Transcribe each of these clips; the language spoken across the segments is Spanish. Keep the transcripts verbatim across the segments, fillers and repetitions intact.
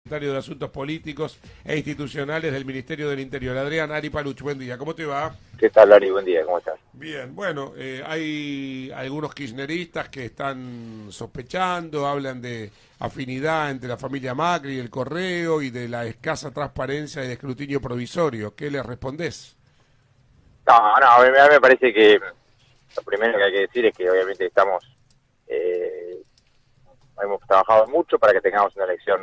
Secretario de Asuntos Políticos e Institucionales del Ministerio del Interior. Adrián Ari Paluch, buen día, ¿cómo te va? ¿Qué tal, Lari? Buen día, ¿cómo estás? Bien, bueno, eh, hay algunos kirchneristas que están sospechando, hablan de afinidad entre la familia Macri y el Correo y de la escasa transparencia y de escrutinio provisorio. ¿Qué les respondés? No, no, a mí, a mí me parece que lo primero que hay que decir es que obviamente estamos, eh, hemos trabajado mucho para que tengamos una elección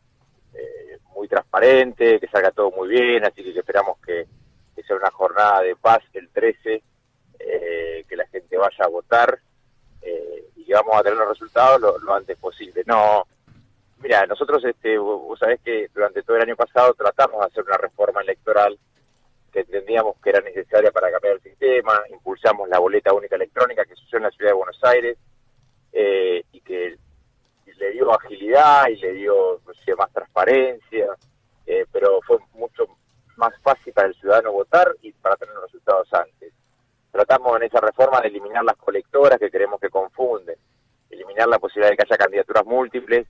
eh, muy transparente, que salga todo muy bien, así que esperamos que, que sea una jornada de paz el trece, eh, que la gente vaya a votar eh, y que vamos a tener los resultados lo, lo antes posible. No, mira, nosotros, este, vos, vos sabés que durante todo el año pasado tratamos de hacer una reforma electoral que entendíamos que era necesaria para cambiar el sistema, impulsamos la boleta única electrónica que se usó en la ciudad de Buenos Aires eh, y que y le dio agilidad y le dio no sé, más transparencia, eh, pero fue mucho más fácil para el ciudadano votar y para tener los resultados antes. Tratamos en esa reforma de eliminar las colectoras que creemos que confunden, eliminar la posibilidad de que haya candidaturas múltiples,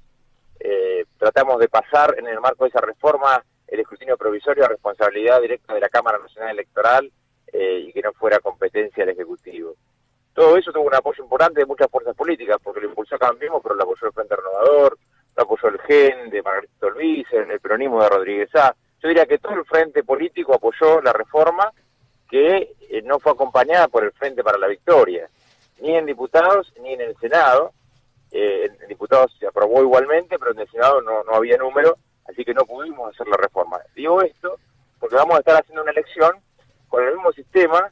eh, tratamos de pasar en el marco de esa reforma el escrutinio provisorio a responsabilidad directa de la Cámara Nacional Electoral eh, y que no fuera competencia del Ejecutivo. Todo eso tuvo un apoyo importante de muchas fuerzas políticas, porque lo impulsó Cambiemos, pero lo apoyó el Frente Renovador, lo apoyó el G E N de Margarita Stolbizer, el peronismo de Rodríguez A. Yo diría que todo el frente político apoyó la reforma que eh, no fue acompañada por el Frente para la Victoria, ni en diputados ni en el Senado. Eh, en diputados se aprobó igualmente, pero en el Senado no, no había número, así que no pudimos hacer la reforma. Digo esto porque vamos a estar haciendo una elección con el mismo sistema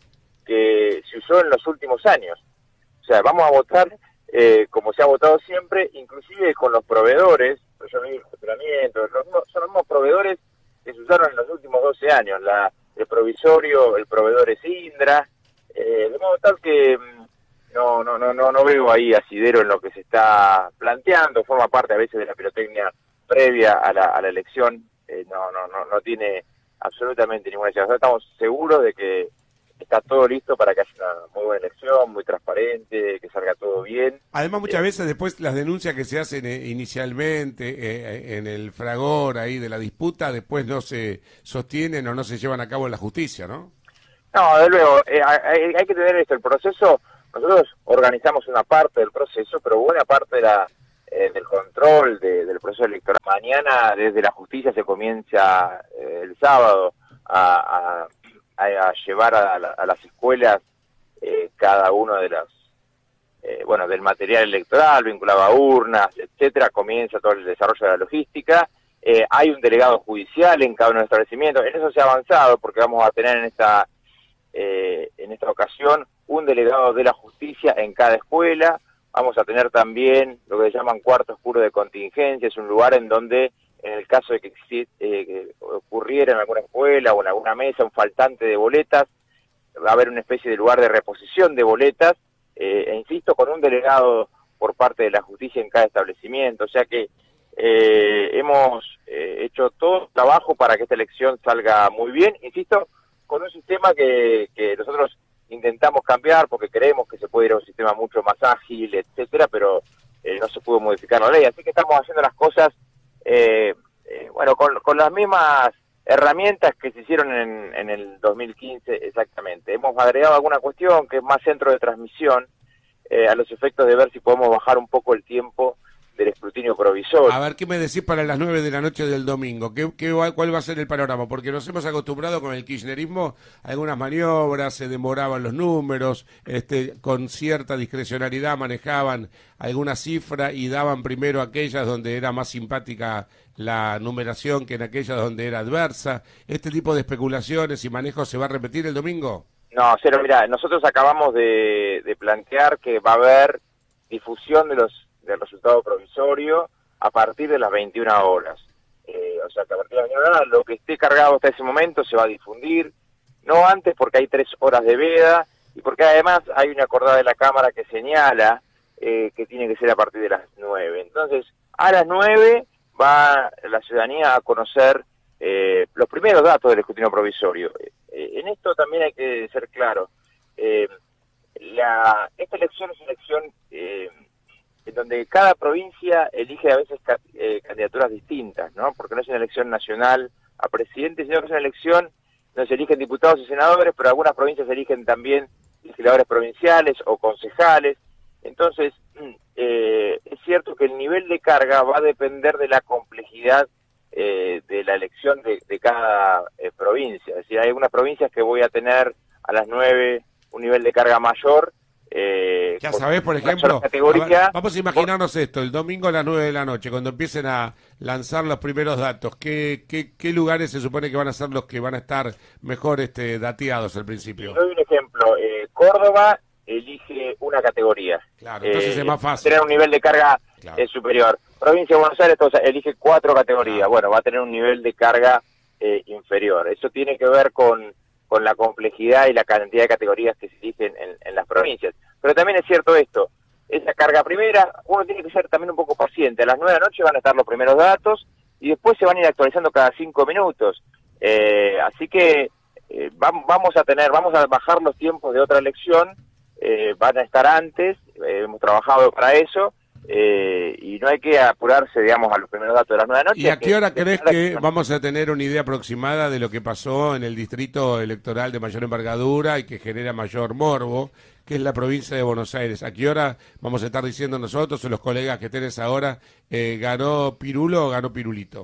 que se usó en los últimos años. O sea, vamos a votar eh, como se ha votado siempre, inclusive con los proveedores, yo vi el funcionamiento, los mismos, son los mismos proveedores que se usaron en los últimos doce años. La, el provisorio, el proveedor es Indra, eh, de modo tal que no, no, no, no, no veo ahí asidero en lo que se está planteando, forma parte a veces de la pirotecnia previa a la, a la elección, eh, no, no, no, no tiene absolutamente ninguna necesidad. Estamos seguros de que está todo listo para que haya una muy buena elección, muy transparente, que salga todo bien. Además, muchas Eh, veces después las denuncias que se hacen eh, inicialmente eh, en el fragor ahí de la disputa, después no se sostienen o no se llevan a cabo en la justicia, ¿no? no, de luego, eh, hay, hay que tener esto, el proceso, nosotros organizamos una parte del proceso, pero buena parte de la, eh, del control de, del proceso electoral. Mañana desde la justicia se comienza eh, el sábado a, a, a llevar a, la, a las escuelas eh, cada uno de las Eh, bueno, del material electoral vinculado a urnas, etcétera, comienza todo el desarrollo de la logística. Eh, hay un delegado judicial en cada uno de los establecimientos. En eso se ha avanzado porque vamos a tener en esta eh, en esta ocasión un delegado de la justicia en cada escuela. Vamos a tener también lo que se llaman cuarto oscuro de contingencia. Es un lugar en donde, en el caso de que, exist, eh, que ocurriera en alguna escuela o en alguna mesa un faltante de boletas, va a haber una especie de lugar de reposición de boletas. Eh, e insisto, con un delegado por parte de la justicia en cada establecimiento, o sea que eh, hemos eh, hecho todo el trabajo para que esta elección salga muy bien, insisto, con un sistema que, que nosotros intentamos cambiar porque creemos que se puede ir a un sistema mucho más ágil, etcétera, pero eh, no se pudo modificar la ley, así que estamos haciendo las cosas, eh, eh, bueno, con, con las mismas herramientas que se hicieron en, en el dos mil quince exactamente. Hemos agregado alguna cuestión que es más centro de transmisión, eh, a los efectos de ver si podemos bajar un poco el tiempo del escrutinio provisorio. A ver, ¿qué me decís para las nueve de la noche del domingo? ¿Qué, qué va, ¿Cuál va a ser el panorama? Porque nos hemos acostumbrado con el kirchnerismo a algunas maniobras, se demoraban los números, este, con cierta discrecionalidad manejaban alguna cifra y daban primero aquellas donde era más simpática la numeración que en aquellas donde era adversa. ¿Este tipo de especulaciones y manejos se va a repetir el domingo? No, Cero, mira, nosotros acabamos de, de plantear que va a haber difusión de los del resultado provisorio a partir de las veintiuna horas. Eh, o sea, que a partir de las veintiuna horas lo que esté cargado hasta ese momento se va a difundir, no antes porque hay tres horas de veda y porque además hay una acordada de la Cámara que señala eh, que tiene que ser a partir de las nueve. Entonces, a las nueve va la ciudadanía a conocer eh, los primeros datos del escrutinio provisorio. Eh, en esto también hay que ser claro. Eh, la, esta elección es una elección... Eh, en donde cada provincia elige a veces ca eh, candidaturas distintas, ¿no? Porque no es una elección nacional a presidente, sino que es una elección donde se eligen diputados y senadores, pero algunas provincias eligen también legisladores provinciales o concejales. Entonces, eh, es cierto que el nivel de carga va a depender de la complejidad eh, de la elección de, de cada eh, provincia. Es decir, hay algunas provincias que voy a tener a las nueve un nivel de carga mayor. Eh, ya sabés, por ejemplo, categoría, a ver, vamos a imaginarnos por... esto, el domingo a las nueve de la noche, cuando empiecen a lanzar los primeros datos, ¿qué, qué, qué lugares se supone que van a ser los que van a estar mejor este, dateados al principio? Te doy un ejemplo, eh, Córdoba elige una categoría. Claro, entonces eh, es más fácil. Tener un nivel de carga claro. eh, superior. Provincia de Buenos Aires entonces, elige cuatro categorías. Claro. Bueno, va a tener un nivel de carga eh, inferior. Eso tiene que ver con, con la complejidad y la cantidad de categorías que se eligen en, en las provincias. Pero también es cierto esto, esa carga primera, uno tiene que ser también un poco paciente. A las nueve de la noche van a estar los primeros datos y después se van a ir actualizando cada cinco minutos. Eh, así que eh, vamos, vamos a tener, vamos a bajar los tiempos de otra elección. Eh, van a estar antes, eh, hemos trabajado para eso, eh, y no hay que apurarse, digamos, a los primeros datos de las nueve de la noche. ¿Y a qué hora que, crees que vamos a tener una idea aproximada de lo que pasó en el distrito electoral de mayor envergadura y que genera mayor morbo, que es la provincia de Buenos Aires? ¿A qué hora vamos a estar diciendo nosotros o los colegas que tenés ahora, eh, ganó Pirulo o ganó Pirulito?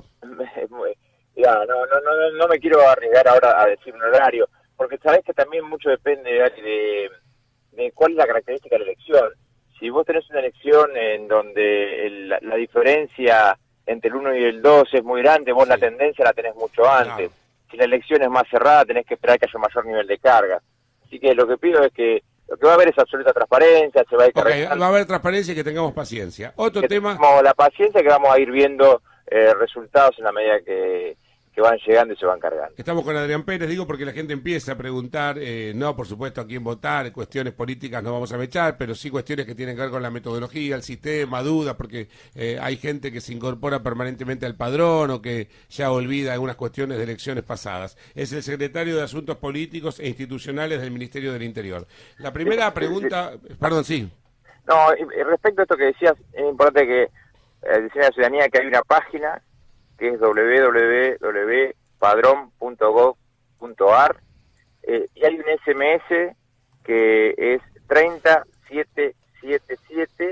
Ya, no, no, no, no me quiero arriesgar ahora a decir un horario, porque sabés que también mucho depende de... de de cuál es la característica de la elección. Si vos tenés una elección en donde el, la, la diferencia entre el uno y el dos es muy grande, vos sí. La tendencia la tenés mucho antes. Claro. Si la elección es más cerrada, tenés que esperar que haya un mayor nivel de carga. Así que lo que pido es que lo que va a haber es absoluta transparencia, se va a ir okay, va a haber transparencia y que tengamos paciencia. Otro que tema... La paciencia que vamos a ir viendo eh, resultados en la medida que... que van llegando y se van cargando. Estamos con Adrián Pérez, digo porque la gente empieza a preguntar, eh, no por supuesto a quién votar, cuestiones políticas no vamos a mechar, pero sí cuestiones que tienen que ver con la metodología, el sistema, dudas, porque eh, hay gente que se incorpora permanentemente al padrón o que ya olvida algunas cuestiones de elecciones pasadas. Es el secretario de Asuntos Políticos e Institucionales del Ministerio del Interior. La primera pregunta, perdón, sí. No, respecto a esto que decías, es importante que eh, decir a la ciudadanía que hay una página que es doble u doble u doble u punto padrón punto gov punto ar, eh, y hay un ese eme ese que es treinta siete setenta y siete,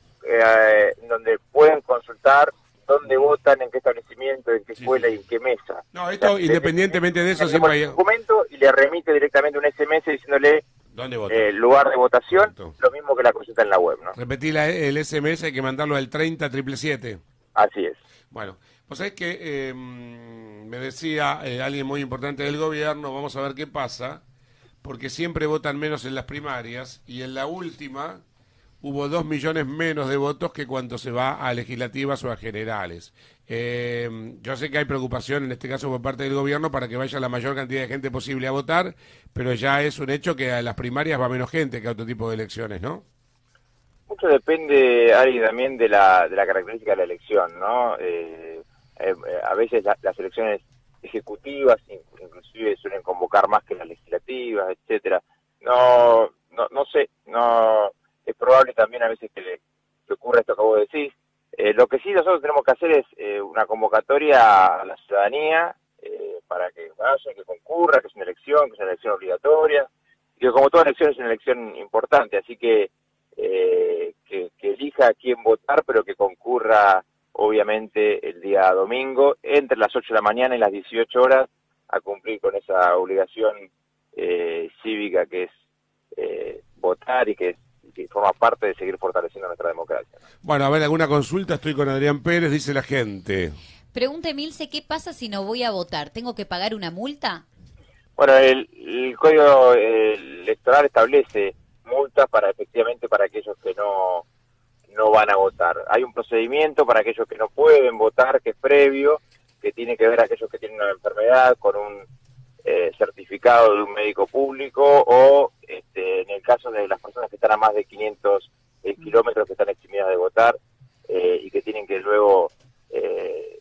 eh, donde pueden consultar dónde votan, en qué establecimiento, en qué escuela sí, sí. y en qué mesa. No, esto o sea, independientemente de, de eso siempre hay... un documento y le remite directamente un ese eme ese diciéndole ¿dónde vota? El eh, lugar de votación, Exacto. Lo mismo que la consulta en la web, ¿no? Repetí la, el ese eme ese, hay que mandarlo al treinta siete siete. Así es. Bueno, pues es que eh, me decía eh, alguien muy importante del gobierno, vamos a ver qué pasa, porque siempre votan menos en las primarias y en la última hubo dos millones menos de votos que cuando se va a legislativas o a generales. Eh, yo sé que hay preocupación en este caso por parte del gobierno para que vaya la mayor cantidad de gente posible a votar, pero ya es un hecho que a las primarias va menos gente que a otro tipo de elecciones, ¿no? Mucho depende, Ari, también de la, de la característica de la elección, ¿no? Eh, eh, a veces la, las elecciones ejecutivas inclusive suelen convocar más que las legislativas, etcétera. No, no, no sé, no es probable también a veces que, le, que ocurra esto que vos decís. Eh, lo que sí nosotros tenemos que hacer es eh, una convocatoria a la ciudadanía eh, para que vaya, que concurra, que es una elección, que es una elección obligatoria, y que como toda elección es una elección importante, así que Eh, que, que elija a quién votar, pero que concurra obviamente el día domingo entre las ocho de la mañana y las dieciocho horas a cumplir con esa obligación eh, cívica que es eh, votar y que, es, que forma parte de seguir fortaleciendo nuestra democracia. Bueno, a ver, alguna consulta, estoy con Adrián Pérez, dice la gente. Pregunta Emilce, ¿qué pasa si no voy a votar? ¿Tengo que pagar una multa? Bueno, el, el Código eh, Electoral establece multas para efectivamente para aquellos que no no van a votar. Hay un procedimiento para aquellos que no pueden votar, que es previo, que tiene que ver a aquellos que tienen una enfermedad con un eh, certificado de un médico público o este, en el caso de las personas que están a más de quinientos eh, kilómetros que están eximidas de votar eh, y que tienen que luego eh,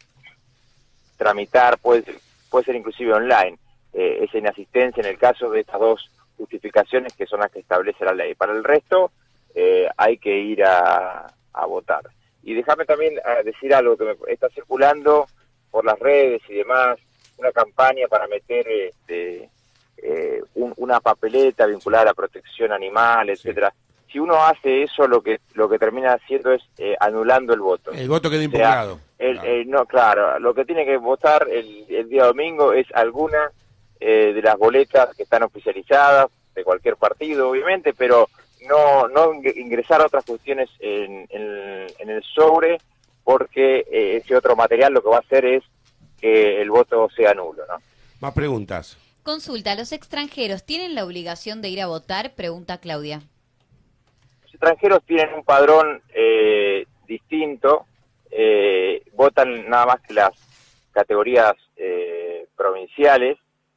tramitar, puede, puede ser inclusive online, eh, esa inasistencia en el caso de estas dos justificaciones que son las que establece la ley. Para el resto, eh, hay que ir a, a votar. Y déjame también uh, decir algo que me está circulando por las redes y demás, una campaña para meter este, eh, un, una papeleta vinculada a la protección animal, etcétera. Sí. Si uno hace eso, lo que lo que termina haciendo es eh, anulando el voto. El voto queda impugnado. O sea, el, claro. El, no, claro, lo que tiene que votar el, el día domingo es alguna eh, de las boletas que están oficializadas, de cualquier partido, obviamente, pero no no ingresar a otras cuestiones en, en, en el sobre, porque eh, ese otro material lo que va a hacer es que el voto sea nulo, ¿no? Más preguntas. Consulta, ¿los extranjeros tienen la obligación de ir a votar? Pregunta Claudia. Los extranjeros tienen un padrón eh, distinto, eh, votan nada más que las categorías eh, provinciales.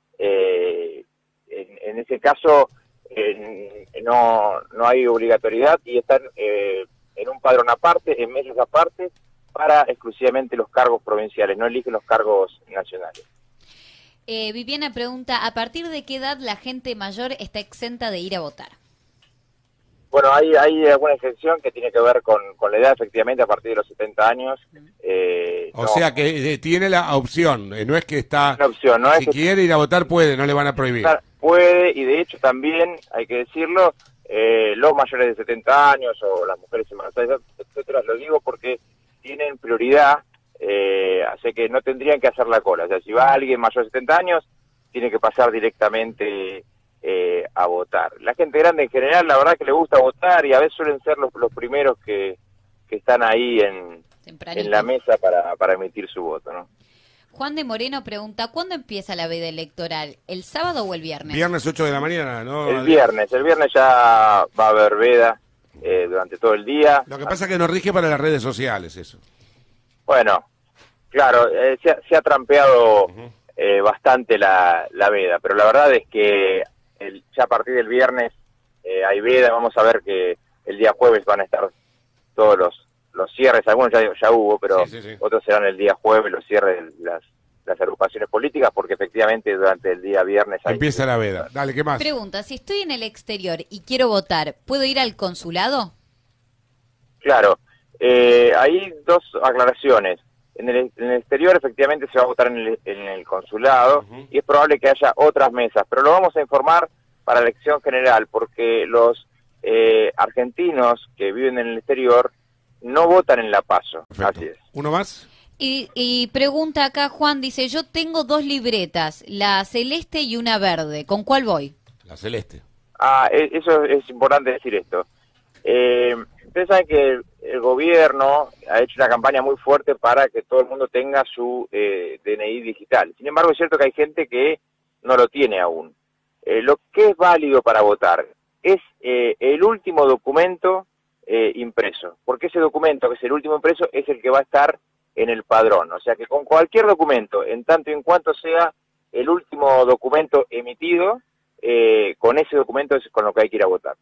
Eh, en, en ese caso eh, no, no hay obligatoriedad y están eh, en un padrón aparte, en meses aparte, para exclusivamente los cargos provinciales, no eligen los cargos nacionales. Eh, Viviana pregunta, ¿a partir de qué edad la gente mayor está exenta de ir a votar? Bueno, hay, hay alguna excepción que tiene que ver con, con la edad, efectivamente, a partir de los setenta años. Eh, o no, sea que eh, tiene la opción, eh, no es que está... Una opción, no si es que quiere ir a votar puede, no le van a prohibir. Puede, y de hecho también, hay que decirlo, eh, los mayores de setenta años o las mujeres embarazadas, etcétera, lo digo porque tienen prioridad, eh, así que no tendrían que hacer la cola. O sea, si va alguien mayor de setenta años, tiene que pasar directamente eh, a votar. La gente grande en general, la verdad que le gusta votar y a veces suelen ser los, los primeros que, que están ahí en, en la mesa para, para emitir su voto, ¿no? Juan de Moreno pregunta, ¿cuándo empieza la veda electoral? ¿El sábado o el viernes? Viernes ocho de la mañana, ¿no? El viernes, el viernes ya va a haber veda eh, durante todo el día. Lo que pasa es que no rige para las redes sociales eso. Bueno, claro, eh, se, ha, se ha trampeado uh-huh. eh, bastante la, la veda, pero la verdad es que el, ya a partir del viernes eh, hay veda. Vamos a ver que el día jueves van a estar todos los los cierres, algunos ya, ya hubo, pero sí, sí, sí. otros serán el día jueves, los cierres de las, las agrupaciones políticas, porque efectivamente durante el día viernes... Hay empieza que... la veda. Dale, ¿qué más? Pregunta, si estoy en el exterior y quiero votar, ¿puedo ir al consulado? Claro, eh, hay dos aclaraciones. En el, en el exterior efectivamente se va a votar en el, en el consulado uh-huh. y es probable que haya otras mesas, pero lo vamos a informar para la elección general, porque los eh, argentinos que viven en el exterior no votan en la PASO. Perfecto. Así es. ¿Uno más? Y, y pregunta acá Juan, dice, yo tengo dos libretas, la celeste y una verde, ¿con cuál voy? La celeste. Ah, eso es importante decir esto. Eh, ustedes saben que el, el gobierno ha hecho una campaña muy fuerte para que todo el mundo tenga su eh, D N I digital. Sin embargo, es cierto que hay gente que no lo tiene aún. Eh, lo que es válido para votar es eh, el último documento Eh, impreso, porque ese documento, que es el último impreso, es el que va a estar en el padrón. O sea que con cualquier documento, en tanto y en cuanto sea el último documento emitido, eh, con ese documento es con lo que hay que ir a votar.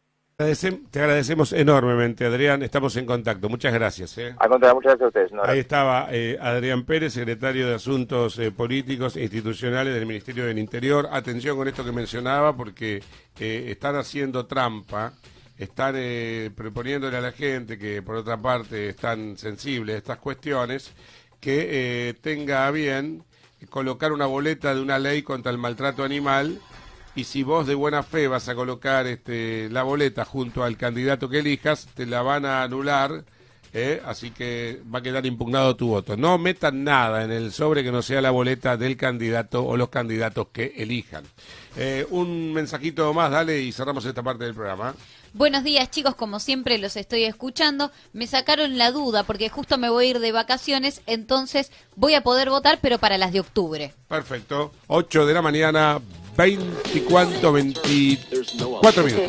Te agradecemos enormemente, Adrián, estamos en contacto. Muchas gracias. ¿eh? Al contrario, muchas gracias a ustedes. No, Ahí estaba eh, Adrián Pérez, secretario de Asuntos eh, Políticos e Institucionales del Ministerio del Interior. Atención con esto que mencionaba, porque eh, están haciendo trampa. Están eh, proponiéndole a la gente que, por otra parte, están sensibles a estas cuestiones, que eh, tenga a bien colocar una boleta de una ley contra el maltrato animal, y si vos de buena fe vas a colocar este, la boleta junto al candidato que elijas, te la van a anular, eh, así que va a quedar impugnado tu voto. No metan nada en el sobre que no sea la boleta del candidato o los candidatos que elijan. Eh, un mensajito más, dale, y cerramos esta parte del programa. Buenos días, chicos, como siempre los estoy escuchando. Me sacaron la duda porque justo me voy a ir de vacaciones, entonces voy a poder votar, pero para las de octubre. Perfecto. ocho de la mañana, veinticuatro, veinticuatro minutos.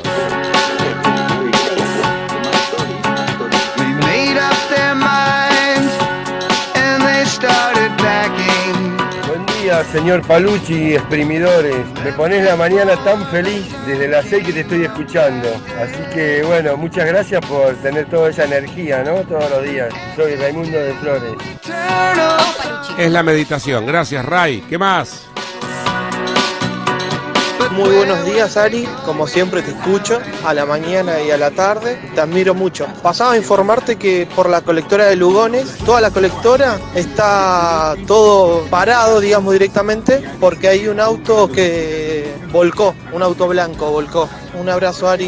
Buen día, señor Palucci, exprimidores. Me pones la mañana tan feliz desde las seis que te estoy escuchando. Así que, bueno, muchas gracias por tener toda esa energía, ¿no? Todos los días. Soy Raimundo de Flores. Es la meditación. Gracias, Ray. ¿Qué más? Muy buenos días, Ari. Como siempre te escucho a la mañana y a la tarde. Te admiro mucho. Pasaba a informarte que por la colectora de Lugones, toda la colectora está todo parado, digamos directamente, porque hay un auto que volcó, un auto blanco volcó. Un abrazo, Ari.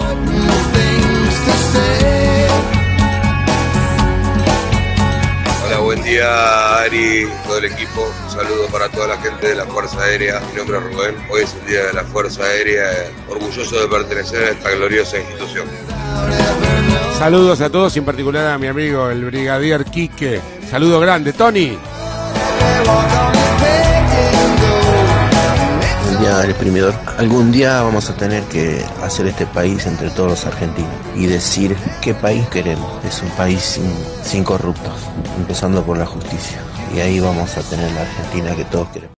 Hola, buen día, Ari, todo el equipo. Un saludo para toda la gente de la Fuerza Aérea. Mi nombre es Rubén. Hoy es el Día de la Fuerza Aérea. Orgulloso de pertenecer a esta gloriosa institución. Saludos a todos y en particular a mi amigo, el brigadier Quique. Saludo grande, Tony. Buen día, exprimidor. Algún día vamos a tener que hacer este país entre todos los argentinos y decir qué país queremos. Es un país sin, sin corruptos, empezando por la justicia. Y ahí vamos a tener la Argentina que todos queremos.